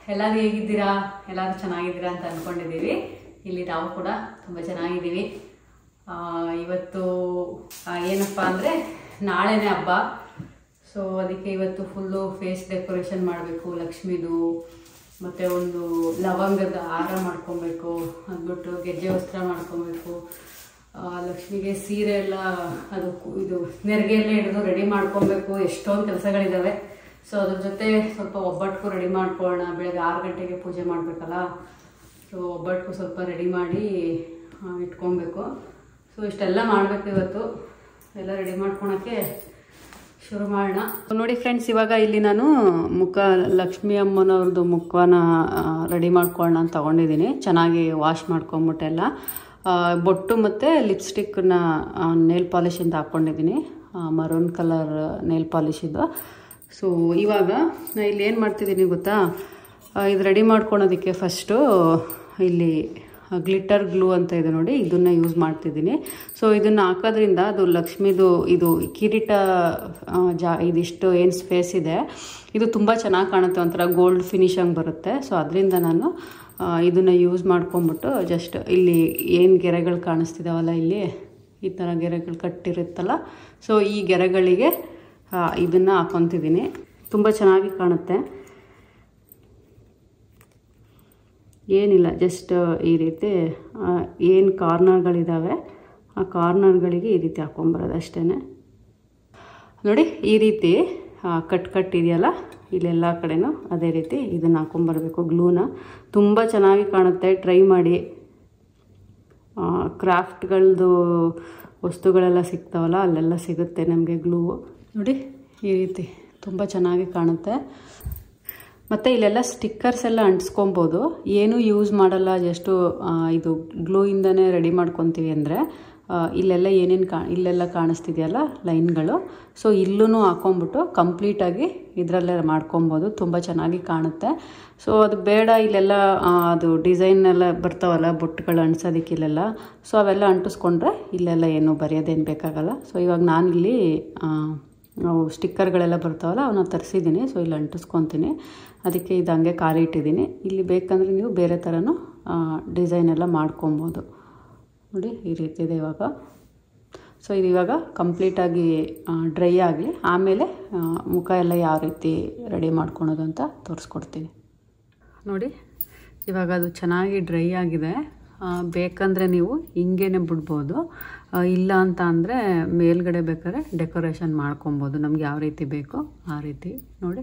ಎಲ್ಲರೂ ಹೇಗಿದ್ದೀರಾ? ಎಲ್ಲರೂ ಚೆನ್ನಾಗಿದ್ದೀರಾ ಅಂತ ಅಂದ್ಕೊಂಡಿದ್ದೀವಿ. ಇಲ್ಲಿ ನಾವು ಕೂಡ ತುಂಬ ಚೆನ್ನಾಗಿದ್ದೀವಿ. ಇವತ್ತು ಏನಪ್ಪ ಅಂದರೆ ನಾಳೆನೇ ಹಬ್ಬ. ಸೊ ಅದಕ್ಕೆ ಇವತ್ತು ಫುಲ್ಲು ಫೇಸ್ ಡೆಕೋರೇಷನ್ ಮಾಡಬೇಕು, ಲಕ್ಷ್ಮಿದು. ಮತ್ತು ಒಂದು ಲವಂಗದ ಹಾರ ಮಾಡ್ಕೊಬೇಕು, ಅಂದ್ಬಿಟ್ಟು ಗೆಜ್ಜೆ ವಸ್ತ್ರ ಮಾಡ್ಕೊಬೇಕು, ಲಕ್ಷ್ಮಿಗೆ ಸೀರೆ ಎಲ್ಲ ಅದು ಇದು ನೆರಿಗೆ ಎಲ್ಲ ಹಿಡಿದು ರೆಡಿ ಮಾಡ್ಕೊಬೇಕು. ಎಷ್ಟೊಂದು ಕೆಲಸಗಳಿದ್ದಾವೆ. ಸೊ ಅದ್ರ ಜೊತೆ ಸ್ವಲ್ಪ ಒಬ್ಬಟ್ಟಿಗೂ ರೆಡಿ ಮಾಡ್ಕೊಳ್ಳೋಣ. ಬೆಳಗ್ಗೆ 6 ಗಂಟೆಗೆ ಪೂಜೆ ಮಾಡಬೇಕಲ್ಲ. ಸೊ ಒಬ್ಬಟ್ಟಿಗೂ ಸ್ವಲ್ಪ ರೆಡಿ ಮಾಡಿ ಇಟ್ಕೊಬೇಕು. ಸೊ ಇಷ್ಟೆಲ್ಲ ಮಾಡಬೇಕು ಇವತ್ತು. ಎಲ್ಲ ರೆಡಿ ಮಾಡ್ಕೊಳಕ್ಕೆ ಶುರು ಮಾಡೋಣ. ನೋಡಿ ಫ್ರೆಂಡ್ಸ್, ಇವಾಗ ಇಲ್ಲಿ ನಾನು ಲಕ್ಷ್ಮೀ ಅಮ್ಮನವ್ರದ್ದು ಮುಖನ ರೆಡಿ ಮಾಡ್ಕೊಳ್ಳೋಣ ಅಂತ ತೊಗೊಂಡಿದ್ದೀನಿ. ಚೆನ್ನಾಗಿ ವಾಶ್ ಮಾಡ್ಕೊಂಬಿಟ್ಟೆಲ್ಲ ಬೊಟ್ಟು ಮತ್ತು ಲಿಪ್ಸ್ಟಿಕ್ನ ನೇಲ್ ಪಾಲಿಶಿಂದ ಹಾಕ್ಕೊಂಡಿದ್ದೀನಿ. ಮರೂನ್ ಕಲರ್ ನೇಲ್ ಪಾಲಿಶ್ ಇದು. ಸೊ ಇವಾಗ ನಾನು ಇಲ್ಲಿ ಏನು ಮಾಡ್ತಿದ್ದೀನಿ ಗೊತ್ತಾ, ಇದು ರೆಡಿ ಮಾಡ್ಕೊಳೋದಕ್ಕೆ ಫಸ್ಟು ಇಲ್ಲಿ ಗ್ಲಿಟರ್ ಗ್ಲೂ ಅಂತ ಇದೆ ನೋಡಿ, ಇದನ್ನು ಯೂಸ್ ಮಾಡ್ತಿದ್ದೀನಿ. ಸೊ ಇದನ್ನು ಹಾಕೋದ್ರಿಂದ ಅದು ಲಕ್ಷ್ಮಿದು ಇದು ಕಿರೀಟ ಇದಿಷ್ಟು ಏನು ಸ್ಪೇಸ್ ಇದೆ ಇದು ತುಂಬ ಚೆನ್ನಾಗಿ ಕಾಣುತ್ತೆ, ಒಂಥರ ಗೋಲ್ಡ್ ಫಿನಿಶಂಗ್ ಬರುತ್ತೆ. ಸೊ ಅದರಿಂದ ನಾನು ಇದನ್ನು ಯೂಸ್ ಮಾಡ್ಕೊಂಬಿಟ್ಟು ಜಸ್ಟ್ ಇಲ್ಲಿ ಏನು ಗೆರೆಗಳು ಕಾಣಿಸ್ತಿದ್ದಾವಲ್ಲ, ಇಲ್ಲಿ ಈ ಥರ ಗೆರೆಗಳು ಕಟ್ಟಿರುತ್ತಲ್ಲ, ಸೊ ಈ ಗೆರೆಗಳಿಗೆ ಇದನ್ನು ಹಾಕೊತಿದ್ದೀನಿ. ತುಂಬ ಚೆನ್ನಾಗಿ ಕಾಣುತ್ತೆ. ಏನಿಲ್ಲ, ಜಸ್ಟ್ ಈ ರೀತಿ ಏನು ಕಾರ್ನರ್ಗಳಿದ್ದಾವೆ ಆ ಕಾರ್ನರ್ಗಳಿಗೆ ಈ ರೀತಿ ಹಾಕ್ಕೊಂಬರೋದು ಅಷ್ಟೇ. ನೋಡಿ ಈ ರೀತಿ ಕಟ್ ಇದೆಯಲ್ಲ, ಇಲ್ಲೆಲ್ಲ ಕಡೆನೂ ಅದೇ ರೀತಿ ಇದನ್ನು ಹಾಕ್ಕೊಂಬರ್ಬೇಕು ಗ್ಲೂನ. ತುಂಬ ಚೆನ್ನಾಗಿ ಕಾಣುತ್ತೆ, ಟ್ರೈ ಮಾಡಿ. ಕ್ರಾಫ್ಟ್ಗಳದ್ದು ವಸ್ತುಗಳೆಲ್ಲ ಸಿಗ್ತಾವಲ್ಲ, ಅಲ್ಲೆಲ್ಲ ಸಿಗುತ್ತೆ ನಮಗೆ ಗ್ಲೂ. ನೋಡಿ ಈ ರೀತಿ ತುಂಬ ಚೆನ್ನಾಗಿ ಕಾಣುತ್ತೆ. ಮತ್ತು ಇಲ್ಲೆಲ್ಲ ಸ್ಟಿಕ್ಕರ್ಸ್ ಎಲ್ಲ ಅಂಟಿಸ್ಕೊಬೋದು. ಏನೂ ಯೂಸ್ ಮಾಡಲ್ಲ, ಜಸ್ಟು ಇದು ಗ್ಲೂಯಿಂದನೇ ರೆಡಿ ಮಾಡ್ಕೊತೀವಿ. ಅಂದರೆ ಇಲ್ಲೆಲ್ಲ ಇಲ್ಲೆಲ್ಲ ಕಾಣಿಸ್ತಿದೆಯಲ್ಲ ಲೈನ್ಗಳು, ಸೊ ಇಲ್ಲೂ ಹಾಕ್ಕೊಂಬಿಟ್ಟು ಕಂಪ್ಲೀಟಾಗಿ ಇದರಲ್ಲೇ ಮಾಡ್ಕೊಬೋದು. ತುಂಬ ಚೆನ್ನಾಗಿ ಕಾಣುತ್ತೆ. ಸೊ ಅದು ಬೇಡ, ಇಲ್ಲೆಲ್ಲ ಅದು ಡಿಸೈನ್ ಎಲ್ಲ ಬರ್ತಾವಲ್ಲ ಬೊಟ್ಟುಗಳು ಅಂಟಿಸೋದಕ್ಕೆ ಇಲ್ಲೆಲ್ಲ, ಸೊ ಅವೆಲ್ಲ ಅಂಟಿಸ್ಕೊಂಡ್ರೆ ಇಲ್ಲೆಲ್ಲ ಏನು ಬರೆಯೋದೇನು ಬೇಕಾಗಲ್ಲ. ಸೊ ಇವಾಗ ನಾನಿಲ್ಲಿ ನಾವು ಸ್ಟಿಕ್ಕರ್ಗಳೆಲ್ಲ ಬರ್ತಾವಲ್ಲ ಅವನ್ನ ತರಿಸಿದ್ದೀನಿ. ಸೊ ಇಲ್ಲಿ ಅಂಟಿಸ್ಕೊತೀನಿ. ಅದಕ್ಕೆ ಇದು ಹಂಗೆ ಖಾಲಿ ಇಟ್ಟಿದ್ದೀನಿ. ಇಲ್ಲಿ ಬೇಕಂದರೆ ನೀವು ಬೇರೆ ಥರನೂ ಡಿಸೈನ್ ಎಲ್ಲ ಮಾಡ್ಕೊಬೋದು. ನೋಡಿ ಈ ರೀತಿ ಇದೆ ಇವಾಗ. ಸೊ ಇದು ಇವಾಗ ಕಂಪ್ಲೀಟಾಗಿ ಡ್ರೈ ಆಗಲಿ, ಆಮೇಲೆ ಮುಖ ಎಲ್ಲ ಯಾವ ರೀತಿ ರೆಡಿ ಮಾಡ್ಕೊಳೋದು ಅಂತ ತೋರಿಸ್ಕೊಡ್ತೀನಿ. ನೋಡಿ ಇವಾಗ ಅದು ಚೆನ್ನಾಗಿ ಡ್ರೈ ಆಗಿದೆ. ಬೇಕಂದರೆ ನೀವು ಹಿಂಗೇನೆ ಬಿಡ್ಬೋದು, ಇಲ್ಲ ಅಂತ ಅಂದರೆ ಮೇಲ್ಗಡೆ ಬೇಕಾದ್ರೆ ಡೆಕೋರೇಷನ್ ಮಾಡ್ಕೊಬೋದು, ನಮ್ಗೆ ಯಾವ ರೀತಿ ಬೇಕೋ ಆ ರೀತಿ. ನೋಡಿ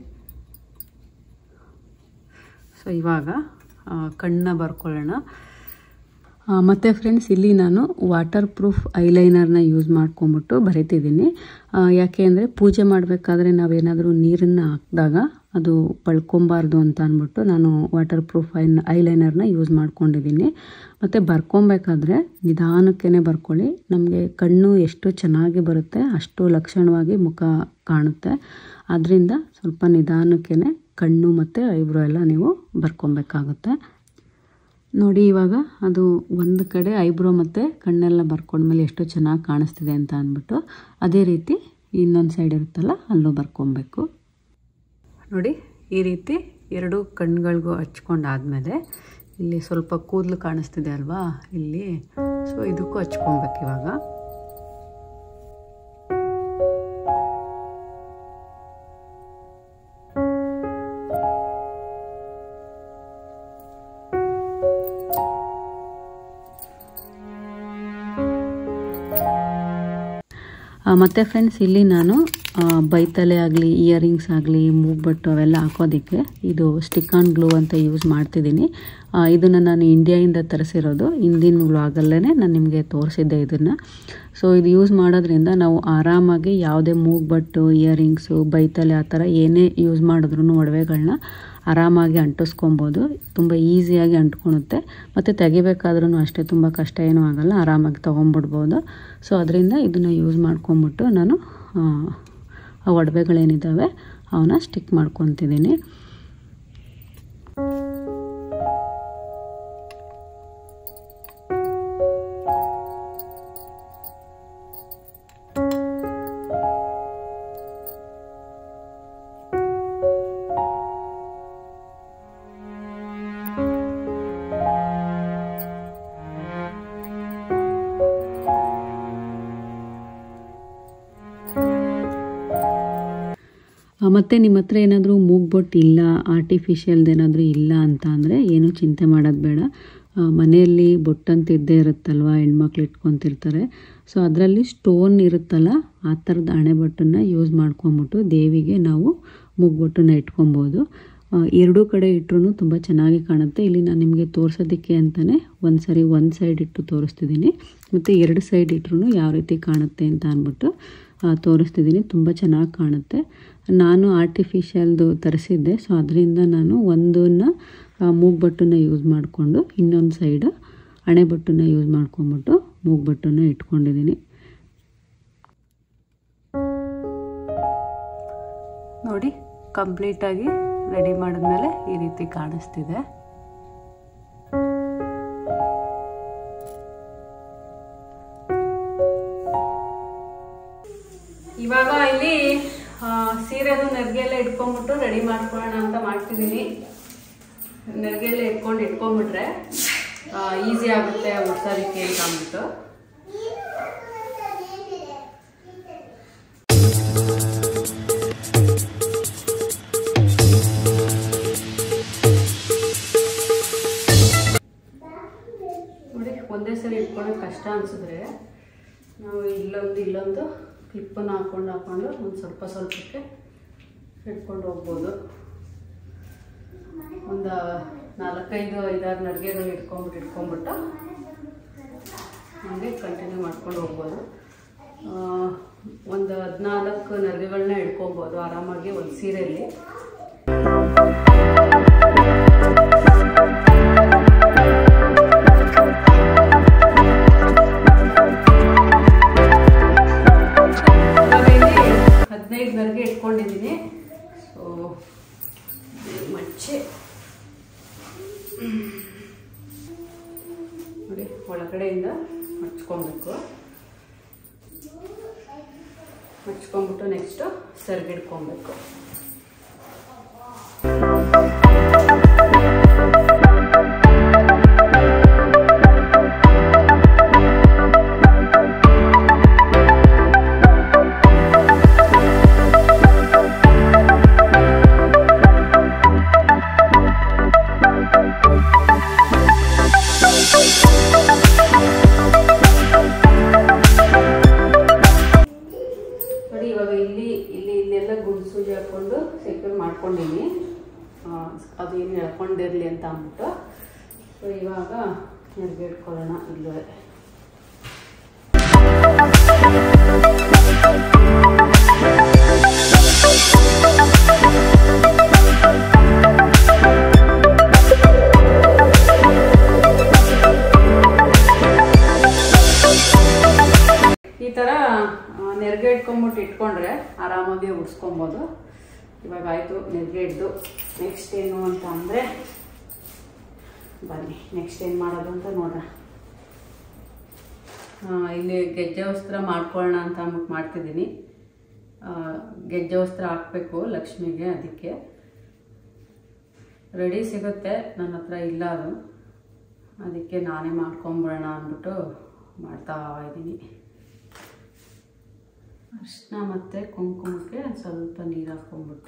ಸೊ ಇವಾಗ ಕಣ್ಣನ್ನ ಬರ್ಕೊಳ್ಳೋಣ. ಮತ್ತು ಫ್ರೆಂಡ್ಸ್, ಇಲ್ಲಿ ನಾನು ವಾಟರ್ ಪ್ರೂಫ್ ಐಲೈನರ್ನ ಯೂಸ್ ಮಾಡ್ಕೊಂಬಿಟ್ಟು ಬರಿತಿದ್ದೀನಿ. ಯಾಕೆ ಅಂದರೆ ಪೂಜೆ ಮಾಡಬೇಕಾದ್ರೆ ನಾವೇನಾದರೂ ನೀರನ್ನು ಹಾಕಿದಾಗ ಅದು ಬಳ್ಕೊಬಾರ್ದು ಅಂತ ಅಂದ್ಬಿಟ್ಟು ನಾನು ವಾಟರ್ ಪ್ರೂಫ್ ಐಲೈನರ್ನ ಯೂಸ್ ಮಾಡ್ಕೊಂಡಿದ್ದೀನಿ. ಮತ್ತು ಬರ್ಕೊಬೇಕಾದ್ರೆ ನಿಧಾನಕ್ಕೇ ಬರ್ಕೊಳ್ಳಿ. ನಮಗೆ ಕಣ್ಣು ಎಷ್ಟು ಚೆನ್ನಾಗಿ ಬರುತ್ತೆ ಅಷ್ಟು ಲಕ್ಷಣವಾಗಿ ಮುಖ ಕಾಣುತ್ತೆ. ಆದ್ದರಿಂದ ಸ್ವಲ್ಪ ನಿಧಾನಕ್ಕೇ ಕಣ್ಣು ಮತ್ತು ಐಬ್ರೋ ಎಲ್ಲ ನೀವು ಬರ್ಕೊಬೇಕಾಗುತ್ತೆ. ನೋಡಿ ಇವಾಗ ಅದು ಒಂದು ಕಡೆ ಐಬ್ರೋ ಮತ್ತು ಕಣ್ಣೆಲ್ಲ ಬರ್ಕೊಂಡ್ಮೇಲೆ ಎಷ್ಟು ಚೆನ್ನಾಗಿ ಕಾಣಿಸ್ತಿದೆ ಅಂತ ಅಂದ್ಬಿಟ್ಟು ಅದೇ ರೀತಿ ಇನ್ನೊಂದು ಸೈಡ್ ಇರುತ್ತಲ್ಲ ಅಲ್ಲೂ ಬರ್ಕೊಬೇಕು. ನೋಡಿ ಈ ರೀತಿ ಎರಡು ಕಣ್ಗಳಿಗೂ ಹಚ್ಕೊಂಡಾದ್ಮೇಲೆ ಇಲ್ಲಿ ಸ್ವಲ್ಪ ಕೂದಲು ಕಾಣಿಸ್ತಿದೆ ಅಲ್ವಾ ಇಲ್ಲಿ, ಸೊ ಇದಕ್ಕೂ ಹಚ್ಕೊಬೇಕು ಇವಾಗ. ಮತ್ತು ಫ್ರೆಂಡ್ಸ್, ಇಲ್ಲಿ ನಾನು ಬೈತಲೆ ಆಗಲಿ ಇಯರಿಂಗ್ಸ್ ಆಗಲಿ ಮೂಗ್ಬಟ್ಟು ಅವೆಲ್ಲ ಹಾಕೋದಕ್ಕೆ ಇದು ಸ್ಟಿಕ್ ಆನ್ ಗ್ಲೂ ಅಂತ ಯೂಸ್ ಮಾಡ್ತಿದ್ದೀನಿ. ಇದನ್ನು ನಾನು ಇಂಡಿಯಾಯಿಂದ ತರಿಸಿರೋದು. ಹಿಂದಿನ ವ್ಲಾಗಲ್ಲೇ ನಾನು ನಿಮಗೆ ತೋರಿಸಿದ್ದೆ ಇದನ್ನು. ಸೊ ಇದು ಯೂಸ್ ಮಾಡೋದ್ರಿಂದ ನಾವು ಆರಾಮಾಗಿ ಯಾವುದೇ ಮೂಗ್ಬಟ್ಟು ಇಯರಿಂಗ್ಸು ಬೈತಲೆ ಆ ಥರ ಏನೇ ಯೂಸ್ ಮಾಡಿದ್ರೂ ಒಡವೆಗಳನ್ನ ಆರಾಮಾಗಿ ಅಂಟಿಸ್ಕೊಬೋದು. ತುಂಬ ಈಸಿಯಾಗಿ ಅಂಟ್ಕೊಳುತ್ತೆ. ಮತ್ತು ತೆಗಿಬೇಕಾದ್ರೂ ಅಷ್ಟೇ ತುಂಬ ಕಷ್ಟ ಏನೂ ಆಗೋಲ್ಲ, ಆರಾಮಾಗಿ ತೊಗೊಂಬಿಡ್ಬೋದು. ಸೊ ಅದರಿಂದ ಇದನ್ನು ಯೂಸ್ ಮಾಡ್ಕೊಂಬಿಟ್ಟು ನಾನು ಆ ಒಡವೆಗಳೇನಿದ್ದಾವೆ ಅವನ್ನ ಸ್ಟಿಕ್ ಮಾಡ್ಕೊತಿದ್ದೀನಿ. ಮತ್ತು ನಿಮ್ಮ ಹತ್ರ ಏನಾದರೂ ಮೂಗ್ಬೊಟ್ಟು ಇಲ್ಲ, ಆರ್ಟಿಫಿಷಿಯಲ್ದೇನಾದರೂ ಇಲ್ಲ ಅಂತ ಅಂದರೆ ಏನೂ ಚಿಂತೆ ಮಾಡೋದು ಬೇಡ. ಮನೆಯಲ್ಲಿ ಬೊಟ್ಟಂತ ಇದ್ದೇ ಇರುತ್ತಲ್ವ, ಹೆಣ್ಮಕ್ಳು ಇಟ್ಕೊತಿರ್ತಾರೆ. ಸೊ ಅದರಲ್ಲಿ ಸ್ಟೋನ್ ಇರುತ್ತಲ್ಲ, ಆ ಥರದ ಹಣೆಬೊಟ್ಟನ್ನು ಯೂಸ್ ಮಾಡ್ಕೊಂಬಿಟ್ಟು ದೇವಿಗೆ ನಾವು ಮೂಗ್ಬೊಟ್ಟನ್ನು ಇಟ್ಕೊಬೋದು. ಎರಡೂ ಕಡೆ ಇಟ್ಟರೂ ತುಂಬ ಚೆನ್ನಾಗಿ ಕಾಣುತ್ತೆ. ಇಲ್ಲಿ ನಾನು ನಿಮಗೆ ತೋರಿಸೋದಕ್ಕೆ ಅಂತಲೇ ಒಂದು ಸೈಡ್ ಇಟ್ಟು ತೋರಿಸ್ತಿದ್ದೀನಿ, ಮತ್ತು 2 ಸೈಡ್ ಇಟ್ಟರೂ ಯಾವ ರೀತಿ ಕಾಣುತ್ತೆ ಅಂತ ಅಂದ್ಬಿಟ್ಟು ತೋರಿಸ್ತಿದ್ದೀನಿ. ತುಂಬ ಚೆನ್ನಾಗಿ ಕಾಣುತ್ತೆ. ನಾನು ಆರ್ಟಿಫಿಷಿಯಲ್ದು ತರಿಸಿದ್ದೆ, ಸೊ ಅದರಿಂದ ನಾನು ಒಂದನ್ನು ಮೂಗ್ಬೊಟ್ಟನ್ನು ಯೂಸ್ ಮಾಡಿಕೊಂಡು ಇನ್ನೊಂದು ಸೈಡ್ ಹಣೆಬೊಟ್ಟನ್ನು ಯೂಸ್ ಮಾಡ್ಕೊಂಬಿಟ್ಟು ಮೂಗ್ಬೊಟ್ಟನ್ನು ಇಟ್ಕೊಂಡಿದ್ದೀನಿ. ನೋಡಿ, ಕಂಪ್ಲೀಟಾಗಿ ರೆಡಿ ಮಾಡಿದ್ಮೇಲೆ ಈ ರೀತಿ ಕಾಣಿಸ್ತಿದೆ. ಇವಾಗ ಇಲ್ಲಿ ಸೀರೆದು ನೆರಿಗೆಲ್ಲ ಇಟ್ಕೊಂಡ್ಬಿಟ್ಟು ರೆಡಿ ಮಾಡ್ಕೊಳ್ಳೋಣ ಅಂತ ಮಾಡ್ತಿದ್ದೀನಿ. ನೆರಿಗೆಲ್ಲ ಇಟ್ಕೊಂಡ್ಬಿಟ್ರೆ ಈಸಿ ಆಗುತ್ತೆ ಉಡ್ಸೋದಕ್ಕೆ ಅಂತ ಅಂದ್ಬಿಟ್ಟು. ನೋಡಿ, ಒಂದೇ ಸರಿ ಇಟ್ಕೊಳ್ಳೋಕೆ ಕಷ್ಟ ಅನಿಸಿದ್ರೆ ನಾವು ಇಲ್ಲೊಂದು ಕ್ಲಿಪ್ಪನ್ನು ಹಾಕೊಂಡು ಒಂದು ಸ್ವಲ್ಪಕ್ಕೆ ಇಟ್ಕೊಂಡು ಹೋಗ್ಬೋದು. ಒಂದು 4-5 ನಡಿಗೆಗಳು ಇಟ್ಕೊಂಡ್ಬಿಟ್ಟು ಹಾಗೆ ಕಂಟಿನ್ಯೂ ಮಾಡ್ಕೊಂಡು ಹೋಗ್ಬೋದು. ಒಂದು 14 ನಡಿಗೆಗಳನ್ನ ಇಟ್ಕೊಬೋದು ಆರಾಮಾಗಿ ಒಂದು ಸೀರೆಯಲ್ಲಿ. ನರ್ಗೆ ಇಟ್ಕೊಂಡಿದ್ದೀನಿ. ಸೊ ಮಚ್ಚೆ ನೋಡಿ, ಒಳಗಡೆಯಿಂದ ಮಚ್ಕೊಂಡ್ಬಿಟ್ಟು ನೆಕ್ಸ್ಟು ಸೆರ್ಗಿಡ್ಕೊಬೇಕು. ಇಲ್ಲೆಲ್ಲ ಗುಂಡು ಸೂಜಿ ಹಾಕ್ಕೊಂಡು ಸೆಕ್ಯೂರ್ ಮಾಡ್ಕೊಂಡಿನಿ, ಅದು ಏನು ಎಳ್ಕೊಂಡಿರಲಿ ಅಂತ ಅಂದ್ಬಿಟ್ಟು. ಸೊ ಇವಾಗ ನೆರಿಗೆ ಇಟ್ಕೊಳ್ಳೋಣ. ಇಲ್ಲೇ ಈ ಥರ ನೆರಿಗೆ ಇಟ್ಕೊಂಡ್ರೆ ಆರಾಮಾಗಿ ಉಡ್ಸ್ಕೊಬೋದು. ಇವಾಗ ಆಯಿತು ನೆರಿಗೆ ಹಿಡ್ದು. ನೆಕ್ಸ್ಟ್ ಏನು ಅಂತ ಅಂದರೆ, ಬನ್ನಿ ನೆಕ್ಸ್ಟ್ ಏನು ಮಾಡೋದು ಅಂತ ನೋಡೋಣ. ಇಲ್ಲಿ ಗೆಜ್ಜೆ ವಸ್ತ್ರ ಮಾಡ್ಕೊಳ್ಳೋಣ ಅಂತ ಅಂದ್ಬಿಟ್ಟು ಮಾಡ್ತಿದ್ದೀನಿ. ಗೆಜ್ಜೆ ವಸ್ತ್ರ ಹಾಕಬೇಕು ಲಕ್ಷ್ಮಿಗೆ, ಅದಕ್ಕೆ ರೆಡಿ ಸಿಗುತ್ತೆ, ನನ್ನ ಹತ್ರ ಇಲ್ಲ ಅದು. ಅದಕ್ಕೆ ನಾನೇ ಮಾಡ್ಕೊಂಬಿಡೋಣ ಅಂದ್ಬಿಟ್ಟು ಮಾಡ್ತಾ ಇದ್ದೀನಿ. ಅರಿಶಿನ ಮತ್ತು ಕುಂಕುಮಕ್ಕೆ ಸ್ವಲ್ಪ ನೀರು ಹಾಕ್ಕೊಂಡ್ಬಿಟ್ಟು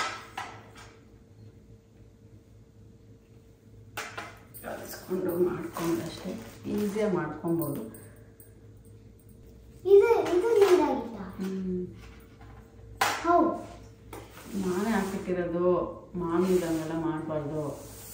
ಕಲಿಸ್ಕೊಂಡು ಮಾಡ್ಕೊಂಡಷ್ಟೇ ಈಸಿಯಾಗಿ ಮಾಡ್ಕೊಬೋದು. ನಾನೇ ಹಾಕಿಟ್ಟಿರೋದು, ಮಾಮಿದಂಗೆಲ್ಲ ಮಾಡಬಾರ್ದು.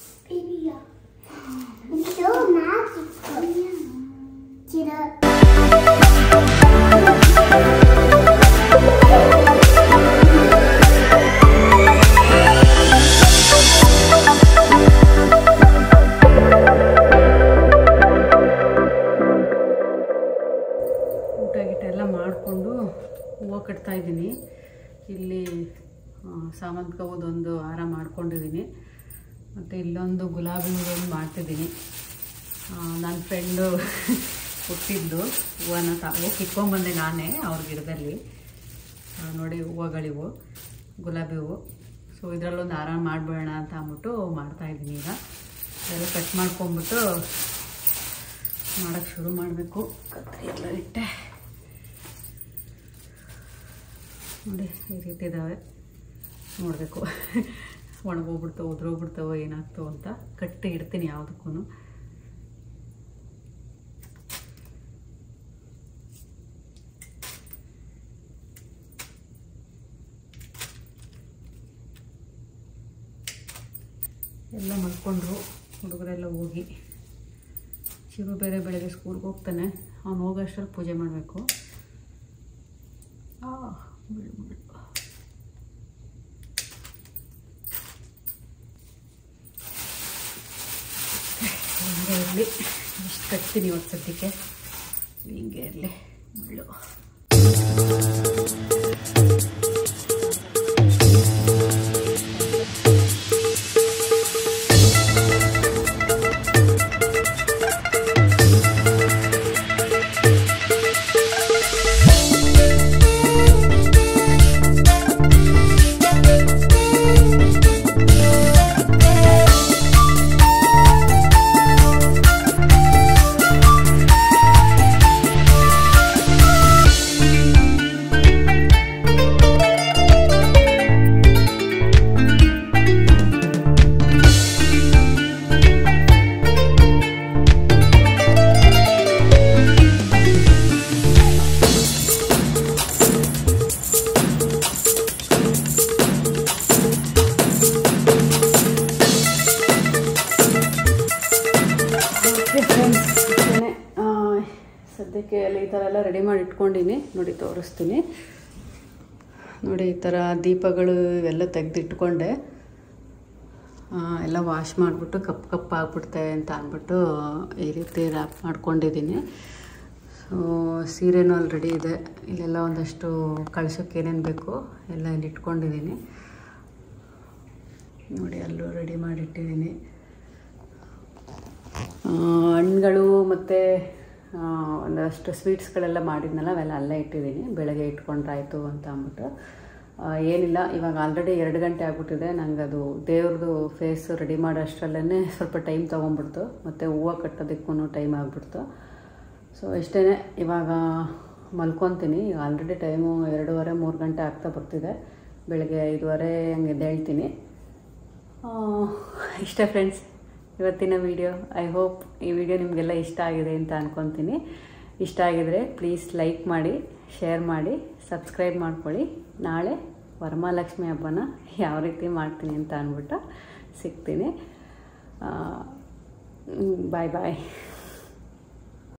ಊಟ ಗೀಟ ಎಲ್ಲ ಮಾಡಿಕೊಂಡು ಹೂವು ಕಟ್ತಾ ಇದ್ದೀನಿ. ಇಲ್ಲಿ ಸಾಮಂತಿಗೆ ಹೂವದೊಂದು ಹಾರ ಮಾಡ್ಕೊಂಡಿದ್ದೀನಿ, ಮತ್ತು ಇಲ್ಲೊಂದು ಗುಲಾಬಿ ಹೂವೊಂದು ಮಾಡ್ತಿದ್ದೀನಿ. ನನ್ನ ಫ್ರೆಂಡು ಹುಟ್ಟಿದ್ದು ಹೂವನ್ನ ಹೋಗಿ ಕಿತ್ಕೊಂಡ್ಬಂದೆ ನಾನೇ ಅವ್ರ ಗಿಡದಲ್ಲಿ. ನೋಡಿ ಹೂವುಗಳಿವು, ಗುಲಾಬಿ ಹೂವು. ಸೊ ಇದರಲ್ಲೊಂದು ಹಾರ ಮಾಡಿಬಿಡೋಣ ಅಂತ ಅಂದ್ಬಿಟ್ಟು ಮಾಡ್ತಾಯಿದ್ದೀನಿ. ಈಗ ಎಲ್ಲ ಕಟ್ ಮಾಡ್ಕೊಂಬಿಟ್ಟು ಮಾಡೋಕ್ಕೆ ಶುರು ಮಾಡಬೇಕು. ಕತ್ತರಿ ಎಲ್ಲ ಇಟ್ಟೆ ನೋಡಿ, ಈ ರೀತಿ ಇದ್ದಾವೆ. ನೋಡಬೇಕು ಒಣಗೋಗ್ಬಿಡ್ತಾವೆ ಉದ್ರೋಗ್ಬಿಡ್ತಾವೆ ಏನಾಗ್ತಾವೆ ಅಂತ. ಕಟ್ಟಿ ಇಡ್ತೀನಿ ಯಾವುದಕ್ಕೂ. ಎಲ್ಲ ಮಲ್ಕೊಂಡ್ರು ಹುಡುಗರೆಲ್ಲ ಹೋಗಿ. ಚಿರು ಬೇರೆ ಬೆಳಗ್ಗೆ ಸ್ಕೂಲ್ಗೆ ಹೋಗ್ತಾನೆ, ಅವ್ನು ಹೋಗೋಷ್ಟರಲ್ಲಿ ಪೂಜೆ ಮಾಡಬೇಕು. ಹಿಂಗೆ ಇರಲಿ, ಇಷ್ಟು ಕಟ್ತೀನಿ ಇವತ್ತು ಸದ್ಯಕ್ಕೆ. ಹಿಂಗೆ ಇರಲಿ ಮುಳ್ಳು. ಸದ್ಯಕ್ಕೆ ಎಲ್ಲ ಈ ಥರ ಎಲ್ಲ ರೆಡಿ ಮಾಡಿ ಇಟ್ಕೊಂಡಿನಿ. ನೋಡಿ ತೋರಿಸ್ತೀನಿ. ನೋಡಿ ಈ ಥರ ದೀಪಗಳು ಇವೆಲ್ಲ ತೆಗೆದಿಟ್ಕೊಂಡೆ. ಎಲ್ಲ ವಾಶ್ ಮಾಡಿಬಿಟ್ಟು ಕಪ್ ಆಗಿಬಿಡ್ತವೆ ಅಂತ ಅಂದ್ಬಿಟ್ಟು ಈ ರೀತಿ ರ್ಯಾಪ್ ಮಾಡ್ಕೊಂಡಿದ್ದೀನಿ. ಸೊ ಸೀರೆನೂ ಅಲ್ಲಿ ರೆಡಿ ಇದೆ. ಇಲ್ಲೆಲ್ಲ ಒಂದಷ್ಟು ಕಳ್ಸೋಕ್ಕೆ ಏನೇನು ಬೇಕು ಎಲ್ಲ ಇಲ್ಲಿ ಇಟ್ಕೊಂಡಿದ್ದೀನಿ. ನೋಡಿ ಅಲ್ಲೂ ರೆಡಿ ಮಾಡಿಟ್ಟಿದ್ದೀನಿ. ಹಣ್ಣುಗಳು ಮತ್ತು ಒಂದಷ್ಟು ಸ್ವೀಟ್ಸ್ಗಳೆಲ್ಲ ಮಾಡಿದ್ನಲ್ಲ ಅವೆಲ್ಲ ಅಲ್ಲೇ ಇಟ್ಟಿದ್ದೀನಿ. ಬೆಳಗ್ಗೆ ಇಟ್ಕೊಂಡ್ರಾಯ್ತು ಅಂತ ಅಂದ್ಬಿಟ್ಟು ಏನಿಲ್ಲ. ಇವಾಗ ಆಲ್ರೆಡಿ 2 ಗಂಟೆ ಆಗ್ಬಿಟ್ಟಿದೆ. ನಂಗೆ ಅದು ದೇವ್ರದ್ದು ಫೇಸ್ ರೆಡಿ ಮಾಡೋ ಅಷ್ಟರಲ್ಲೇ ಸ್ವಲ್ಪ ಟೈಮ್ ತೊಗೊಂಡ್ಬಿಡ್ತು. ಮತ್ತು ಹೂವು ಕಟ್ಟೋದಕ್ಕೂ ಟೈಮ್ ಆಗಿಬಿಡ್ತು. ಸೊ ಇಷ್ಟೇ, ಇವಾಗ ಮಲ್ಕೊತೀನಿ. ಆಲ್ರೆಡಿ ಟೈಮು 2:30-3 ಗಂಟೆ ಆಗ್ತಾ ಬರ್ತಿದೆ. ಬೆಳಗ್ಗೆ 5:30 ಹಂಗೆ ಎದ್ದೇಳ್ತೀನಿ. ಇಷ್ಟ ಫ್ರೆಂಡ್ಸ್ ಇವತ್ತಿನ ವಿಡಿಯೋ. ಐ ಹೋಪ್ ಈ ವಿಡಿಯೋ ನಿಮಗೆಲ್ಲ ಇಷ್ಟ ಆಗಿದೆ ಅಂತ ಅಂದ್ಕೊತೀನಿ. ಇಷ್ಟ ಆಗಿದರೆ ಪ್ಲೀಸ್ ಲೈಕ್ ಮಾಡಿ, ಶೇರ್ ಮಾಡಿ, ಸಬ್ಸ್ಕ್ರೈಬ್ ಮಾಡ್ಕೊಳ್ಳಿ. ನಾಳೆ ವರಮಹಾಲಕ್ಷ್ಮಿ ಹಬ್ಬನ ಯಾವ ರೀತಿ ಮಾಡ್ತೀನಿ ಅಂತ ಅಂದ್ಬಿಟ್ಟು ಸಿಗ್ತೀನಿ. ಬಾಯ್ ಬಾಯ್.